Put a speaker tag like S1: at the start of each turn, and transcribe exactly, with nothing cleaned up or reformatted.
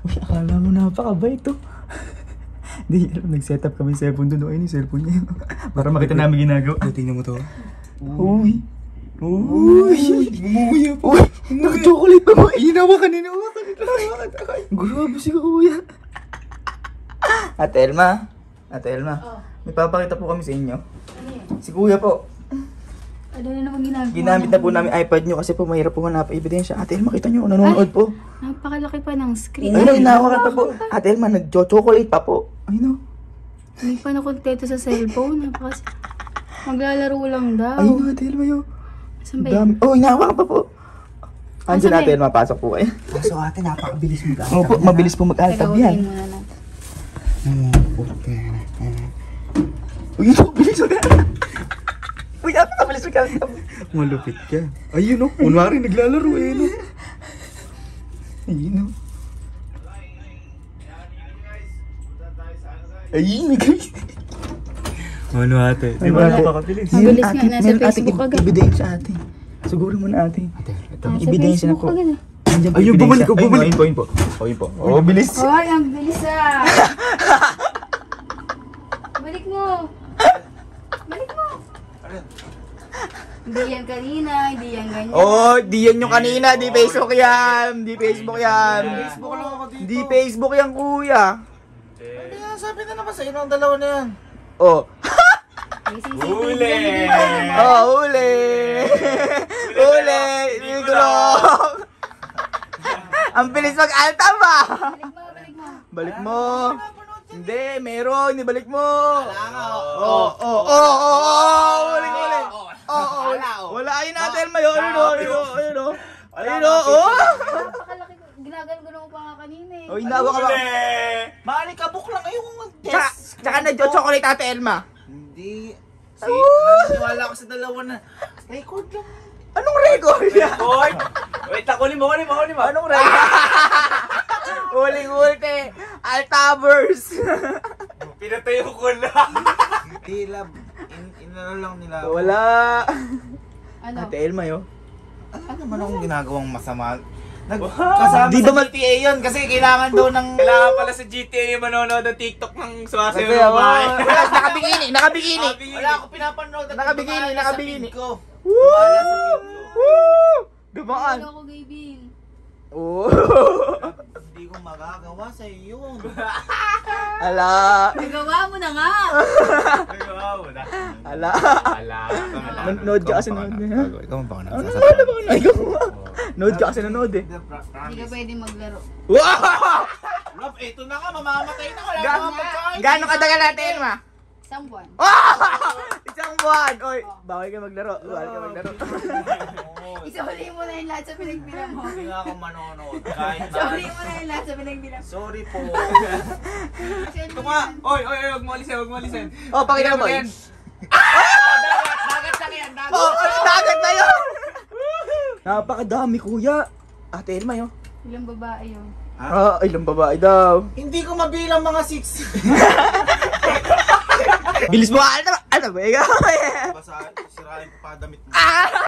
S1: Uy, akala mo napakabait to. Di, alam, nag-set up kami cellphone doon. Ayun yung cellphone niya. Para makita namin ginagawa.
S2: Oh, tingnan mo to.
S1: Uy. Uy. Umuya po. Uy, naka-chocolate pa mo. Inawa ka nila. Inawa ka nila. Grabe si kuya. Ate Elma. Ate Elma.
S3: Oh.
S1: May papakita po kami sa inyo.
S3: Ano yun?
S1: Si kuya po.
S3: Ano na naman ginagawa?
S1: Ginamit na po namin iPad nyo kasi po mahirap po hanap ebidensya. Ate Elma, kita nyo, nanonood po.
S3: Napakalaki pa ng screen.
S1: Ayun, inawa ka pa po. Ate Elma, nag-chocolate pa po. Ayun o.
S3: Hindi pa nakontento sa cellphone. Napakas... Maglalaro lang daw.
S1: Ayun o, Ate Elma yun.
S3: Saan ba yun?
S1: Oh, inawa ka pa po. Andiyan
S3: Asan
S1: Ate
S3: eh?
S1: Elma, pasok po kayo.
S2: Kaso ate, napakabilis mo ka.
S1: Opo, mabilis po mag-altab
S3: Teka,
S1: yan.
S3: ulitin muna natin.
S1: Uy, mabilis mag-altab. Uy, napakabilis mag-altab. Malupit ka. Ayun o, kunwari naglalaro eh. No? Ayun o. Ayun guys. Ano ate? Di ba napakabilis?
S3: Mabilis nga, nasa Facebook agad.
S1: Ebidensya ate. Siguro muna ate. Ito,
S3: Nasa
S1: ebidensya na
S3: Facebook
S1: po.
S3: agad ah.
S1: Ayun, bumalik ko, bumalik. Ayun po, ayun po. Ayun po. Oh, bilis.
S3: Hoy, ang bilis ah! Balik mo! Balik mo! Hindi yan kanina, hindi yan ganyan.
S1: Oh, di yan yung kanina, di Facebook yan. Di Facebook yan.
S2: Facebook lang ako dito.
S1: Di Facebook yan, kuya.
S2: Hindi nga, sabi na naman sa inyo ang dalawa na yan.
S1: Oh.
S3: May C C T V
S2: Huli!
S3: yan, hindi ba?
S1: Oh, huli. Huli. Sigurong. Ang bilis mag-altab ba?
S3: Balik mo, balik mo.
S1: Balik mo. Hindi, meron. Ibalik mo.
S2: Oo.
S1: Oh, oh, oh, oh, oh. Huli, huli. Oh, oh. Wala. Ayun natin, mayo. Ayun, oh, ayun, oh, ayun, oh. Ayun, oh, oh.
S3: Napakalaki ko. Ginagano ko pa nga kanina eh.
S1: Oh, inawa ka ba?
S2: Maalikabok lang yung
S1: Tsaka,
S2: test.
S1: tsaka na-chocolate ate Elma.
S2: Hindi. Si, naniniwala ko sa dalawa na. Record lang.
S1: Anong record?
S2: Record? Wait, kunin mo, kunin mo, kunin mo.
S1: Anong record? Huling-ulti. Altabers.
S2: Pinatayo ko na. Hindi, lab. In, inano lang nila.
S1: Wala.
S3: Ano?
S1: Ate Elma yo.
S2: Ano naman akong ginagawang masama? Nagkasama
S1: Di
S2: sa
S1: ba ma-
S2: G T A yun kasi kailangan daw ng...
S4: Kailangan pala sa G T A yung manonood ng TikTok ng suwasayo
S1: Kasi,
S4: ng
S1: oh,
S4: bahay.
S1: nakabikini, nakabikini.
S2: Wala akong pinapanood at
S1: Nakabikini,
S2: dumaan na sa
S1: nakabikini.
S2: feed ko.
S1: Woo! Woo! Dumaan.
S3: Ano ako, Gaybin?
S1: Oh.
S2: Hindi ko magagawa sa iyo.
S1: Ala.
S3: Nagawa mo na nga!
S4: Wow, wala.
S1: Ala.
S4: Wala.
S1: Nanood ka kasi nanood niya.
S2: Ikaw mo ba ka
S1: Ano ba? Ano ba? Ikaw ba? Nanood ka kasi nanood eh.
S3: Hindi ka pwede maglaro.
S1: Wow!
S2: Love, eto na nga, mamamatay na. Wala
S1: Ga-
S2: mga pagkain.
S1: Gano'ng katagal natin, Elma?
S3: Isang buwan.
S1: Isang buwan! Oy, bawal ka maglaro. Bawal ka maglaro.
S3: Isuli mo na yung lahat sa pinagbilang mo.
S2: Hindi nga ako manonood. Kahit
S3: Isuli
S2: na.
S3: mo na yung lahat sa pinagbilang mo.
S2: Sorry po.
S4: Ito nga. Oy, oy, oy, huwag mo alisin, huwag mo alisin.
S1: Oh, pakita mo, boy.
S4: Yan. Dagat, dagat lang yan, dagat.
S1: Oh, ano dagat na yun? Napakadami, kuya. Ate Elma, yun.
S3: Ilang babae yun.
S1: Ah, ilang babae daw.
S2: Hindi ko mabilang mga six.
S1: Bilis mo, ano ba? Ano ba?
S2: Basta sirain ko pa damit mo.
S1: Ah!